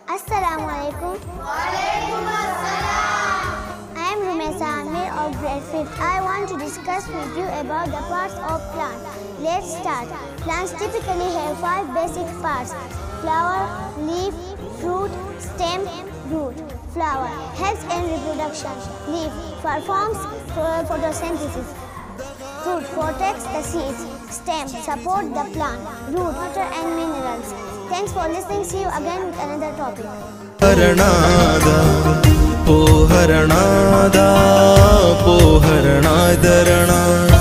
Assalamu alaikum. I am Rumesa Amir of grade 5th. I want to discuss with you about the parts of plant. Let's start. Plants typically have 5 basic parts: flower, leaf, fruit, stem, root. Flower helps in reproduction. Leaf performs photosynthesis. Fruit protects the seeds. Stem support the plant. Root water and minerals. Thanks for listening. See you again with another topic. Haranada, po haranada, po haranada.